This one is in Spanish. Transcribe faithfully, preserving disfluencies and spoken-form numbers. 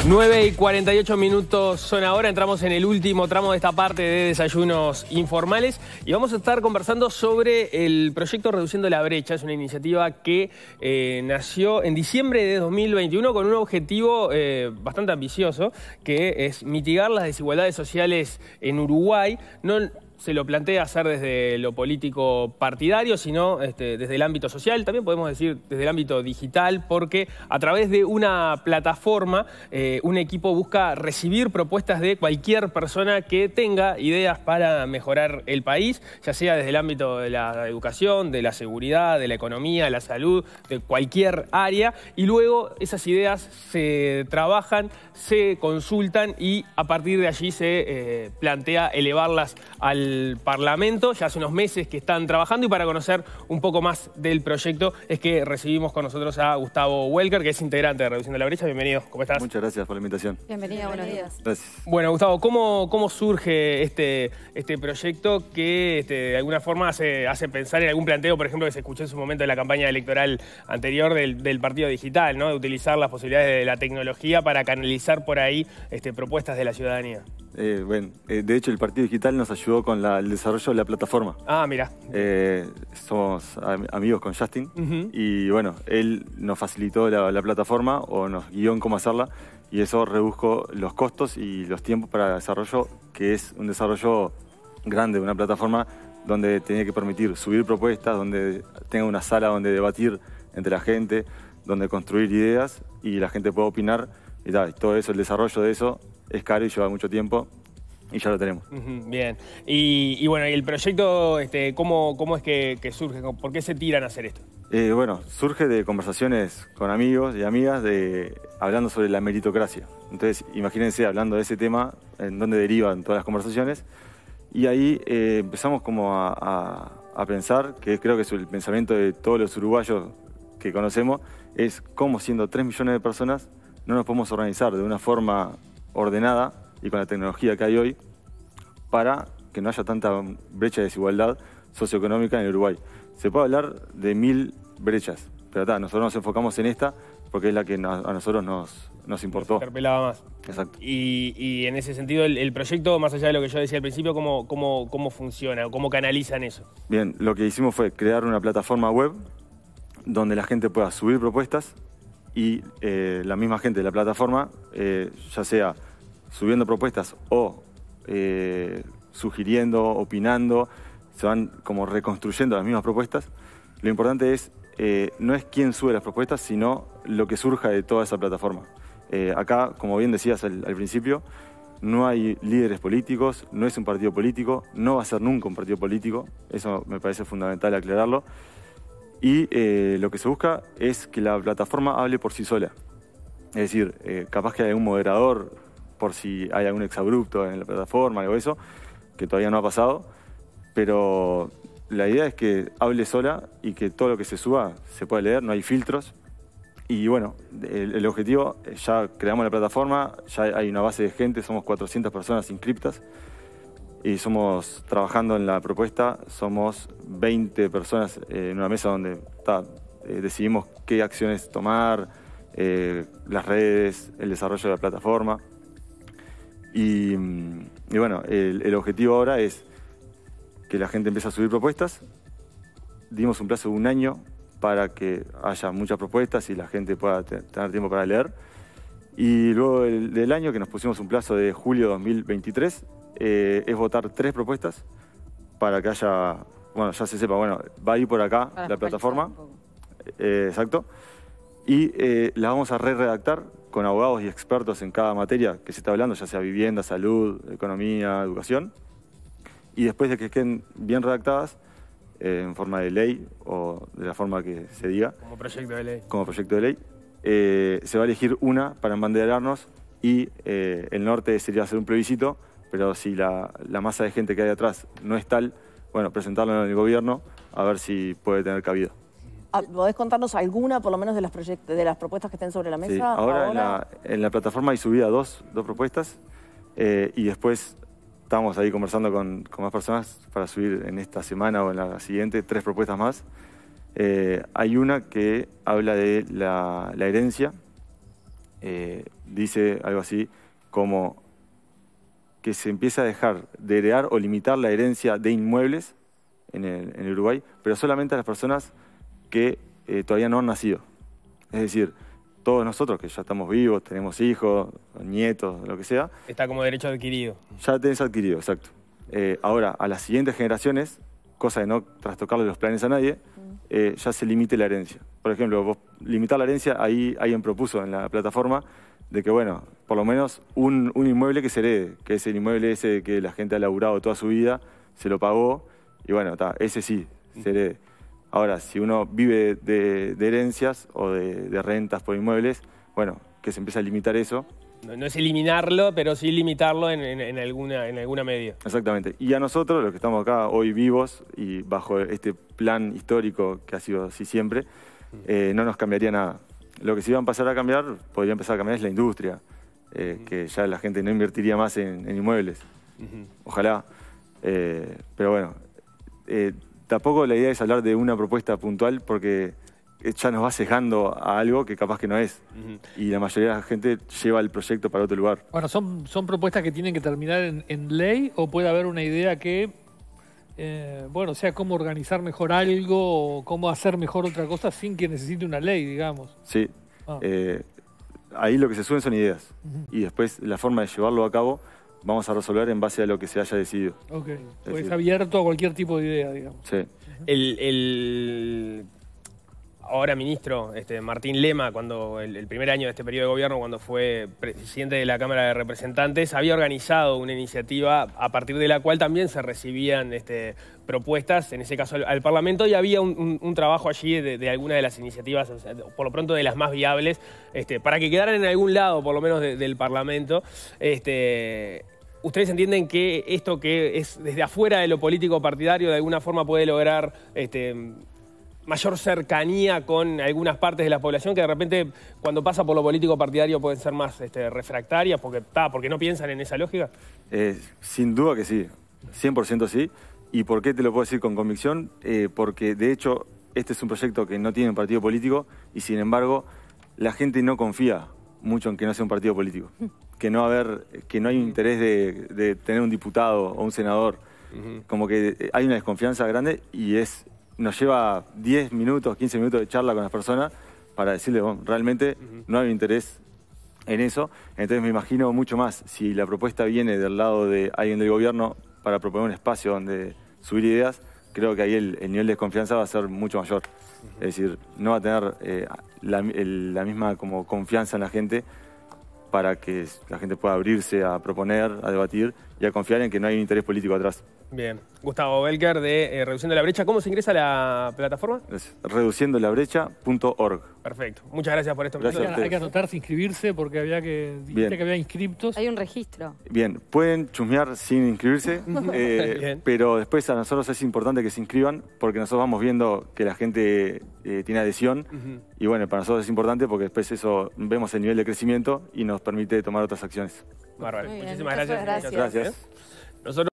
nueve y cuarenta y ocho minutos son ahora, entramos en el último tramo de esta parte de Desayunos Informales y vamos a estar conversando sobre el proyecto Reduciendo la Brecha. Es una iniciativa que eh, nació en diciembre de dos mil veintiuno con un objetivo eh, bastante ambicioso, que es mitigar las desigualdades sociales en Uruguay. No se lo plantea hacer desde lo político partidario, sino este, desde el ámbito social, también podemos decir desde el ámbito digital, porque a través de una plataforma eh, un equipo busca recibir propuestas de cualquier persona que tenga ideas para mejorar el país, ya sea desde el ámbito de la educación, de la seguridad, de la economía, de la salud, de cualquier área, y luego esas ideas se trabajan, se consultan y a partir de allí se eh, plantea elevarlas al Parlamento. Ya hace unos meses que están trabajando y para conocer un poco más del proyecto es que recibimos con nosotros a Gustavo Welker, que es integrante de Reduciendo la Brecha. Bienvenido, ¿cómo estás? Muchas gracias por la invitación. Bienvenido, buenos días. Gracias. Bueno, Gustavo, ¿cómo, cómo surge este, este proyecto que este, de alguna forma hace, hace pensar en algún planteo, por ejemplo, que se escuchó en su momento en la campaña electoral anterior del, del Partido Digital, ¿no? De utilizar las posibilidades de la tecnología para canalizar por ahí este, propuestas de la ciudadanía? Eh, bueno, eh, de hecho el Partido Digital nos ayudó con la, el desarrollo de la plataforma. Ah, mira. Eh, somos am amigos con Justin uh-huh. y bueno, él nos facilitó la, la plataforma o nos guió en cómo hacerla y eso redujo los costos y los tiempos para el desarrollo, que es un desarrollo grande, una plataforma donde tenía que permitir subir propuestas, donde tenga una sala donde debatir entre la gente, donde construir ideas y la gente pueda opinar y tal, todo eso, el desarrollo de eso es caro y lleva mucho tiempo y ya lo tenemos. Uh-huh, bien. Y, y bueno, ¿y el proyecto este, cómo, cómo es que, que surge? ¿Por qué se tiran a hacer esto? Eh, bueno, surge de conversaciones con amigos y amigas de, hablando sobre la meritocracia. Entonces, imagínense hablando de ese tema, en dónde derivan todas las conversaciones. Y ahí eh, empezamos como a, a, a pensar, que creo que es el pensamiento de todos los uruguayos que conocemos, es cómo siendo tres millones de personas no nos podemos organizar de una forma ordenada y con la tecnología que hay hoy para que no haya tanta brecha de desigualdad socioeconómica en Uruguay. Se puede hablar de mil brechas, pero ta, nosotros nos enfocamos en esta porque es la que a nosotros nos, nos importó. Nos interpelaba más. Exacto. Y, y en ese sentido, el, el proyecto, más allá de lo que yo decía al principio, ¿cómo, cómo, cómo funciona o cómo canalizan eso? Bien, lo que hicimos fue crear una plataforma web donde la gente pueda subir propuestas y eh, la misma gente de la plataforma, eh, ya sea subiendo propuestas o eh, sugiriendo, opinando, se van como reconstruyendo las mismas propuestas. Lo importante es, eh, no es quién sube las propuestas, sino lo que surja de toda esa plataforma. Eh, acá, como bien decías al, al principio, no hay líderes políticos, no es un partido político, no va a ser nunca un partido político, eso me parece fundamental aclararlo. Y eh, lo que se busca es que la plataforma hable por sí sola. Es decir, eh, capaz que hay un moderador por si hay algún exabrupto en la plataforma, algo de eso, que todavía no ha pasado, pero la idea es que hable sola y que todo lo que se suba se pueda leer, no hay filtros. Y bueno, el, el objetivo, ya creamos la plataforma, ya hay una base de gente, somos cuatrocientas personas inscriptas y somos, trabajando en la propuesta, somos veinte personas en una mesa donde ta, eh, decidimos qué acciones tomar, eh, las redes, el desarrollo de la plataforma. Y, y bueno, el, el objetivo ahora es que la gente empiece a subir propuestas. Dimos un plazo de un año para que haya muchas propuestas y la gente pueda tener tiempo para leer. Y luego del, del año, que nos pusimos un plazo de julio de dos mil veintitrés, eh, es votar tres propuestas para que haya, bueno, ya se sepa, bueno, va a ir por acá para la plataforma. Eh, exacto. Y eh, las vamos a re-redactar con abogados y expertos en cada materia que se está hablando, ya sea vivienda, salud, economía, educación. Y después de que estén bien redactadas, eh, en forma de ley o de la forma que se diga. Como proyecto de ley. Como proyecto de ley. Eh, se va a elegir una para embanderarnos y eh, el norte sería hacer un plebiscito, pero si la, la masa de gente que hay atrás no es tal, bueno, presentarlo en el gobierno a ver si puede tener cabida. ¿Podés contarnos alguna, por lo menos, de las, de las propuestas que estén sobre la mesa? Sí, ahora, ahora... En, la, en la plataforma hay subida dos, dos propuestas eh, y después estamos ahí conversando con, con más personas para subir en esta semana o en la siguiente tres propuestas más. Eh, hay una que habla de la, la herencia eh, dice algo así como que se empieza a dejar de heredar o limitar la herencia de inmuebles en el, en el Uruguay, pero solamente a las personas que eh, todavía no han nacido. Es decir, todos nosotros que ya estamos vivos, tenemos hijos, nietos, lo que sea. Está como derecho adquirido. Ya tenés adquirido, exacto. Eh, ahora, a las siguientes generaciones, cosa de no trastocarle los planes a nadie, eh, ya se limite la herencia. Por ejemplo, vos limitar la herencia, ahí alguien propuso en la plataforma de que, bueno, por lo menos un, un inmueble que se herede, que es el inmueble ese que la gente ha laburado toda su vida, se lo pagó, y bueno, ta, ese sí, se herede. Ahora, si uno vive de, de herencias o de, de rentas por inmuebles, bueno, que se empiece a limitar eso. No, no es eliminarlo, pero sí limitarlo en, en, en, alguna, en alguna medida. Exactamente. Y a nosotros, los que estamos acá hoy vivos y bajo este plan histórico que ha sido así siempre, eh, no nos cambiaría nada. Lo que sí va a empezar a cambiar, podría empezar a cambiar es la industria, eh, uh-huh. que ya la gente no invertiría más en, en inmuebles. Uh-huh. Ojalá. Eh, pero bueno, eh, tampoco la idea es hablar de una propuesta puntual porque ya nos va cejando a algo que capaz que no es. Uh-huh. Y la mayoría de la gente lleva el proyecto para otro lugar. Bueno, ¿son, son propuestas que tienen que terminar en, en ley o puede haber una idea que, eh, bueno, sea cómo organizar mejor algo o cómo hacer mejor otra cosa sin que necesite una ley, digamos? Sí. Ah. Eh, ahí lo que se suben son ideas. Uh-huh. Y después la forma de llevarlo a cabo vamos a resolver en base a lo que se haya decidido. Ok. Es pues decir, abierto a cualquier tipo de idea, digamos. Sí. El, el ahora ministro este, Martín Lema, cuando el, el primer año de este periodo de gobierno, cuando fue presidente de la Cámara de Representantes, había organizado una iniciativa a partir de la cual también se recibían este, propuestas, en ese caso al, al Parlamento, y había un, un, un trabajo allí de, de alguna de las iniciativas, o sea, por lo pronto de las más viables, este, para que quedaran en algún lado, por lo menos de, del Parlamento. Este, ¿Ustedes entienden que esto que es desde afuera de lo político partidario de alguna forma puede lograr este, mayor cercanía con algunas partes de la población que de repente cuando pasa por lo político partidario pueden ser más este, refractarias porque, ta, porque no piensan en esa lógica? Eh, sin duda que sí, cien por ciento sí. ¿Y por qué te lo puedo decir con convicción? Eh, porque de hecho este es un proyecto que no tiene un partido político y sin embargo la gente no confía mucho en que no sea un partido político. Que no, haber, que no hay interés de, de tener un diputado o un senador. Uh-huh. Como que hay una desconfianza grande y es... nos lleva diez minutos, quince minutos de charla con las personas para decirle, bueno, realmente uh-huh. no hay interés en eso. Entonces me imagino mucho más si la propuesta viene del lado de alguien del gobierno para proponer un espacio donde subir ideas, creo que ahí el, el nivel de desconfianza va a ser mucho mayor. Uh-huh. Es decir, no va a tener eh, la, el, la misma como confianza en la gente para que la gente pueda abrirse a proponer, a debatir y a confiar en que no hay un interés político atrás. Bien. Gustavo Belker de eh, Reduciendo la Brecha. ¿Cómo se ingresa a la plataforma? reduciendo la brecha punto org. Perfecto. Muchas gracias por esto. Gracias. Hay que anotarse, inscribirse, porque había que, dijiste que había inscriptos. Hay un registro. Bien, pueden chusmear sin inscribirse, eh, pero después a nosotros es importante que se inscriban porque nosotros vamos viendo que la gente eh, tiene adhesión uh-huh. y bueno, para nosotros es importante porque después eso vemos el nivel de crecimiento y nos permite tomar otras acciones. Bárbaro. Muy bien. Muchísimas Muchas gracias. gracias. Gracias. Nosotros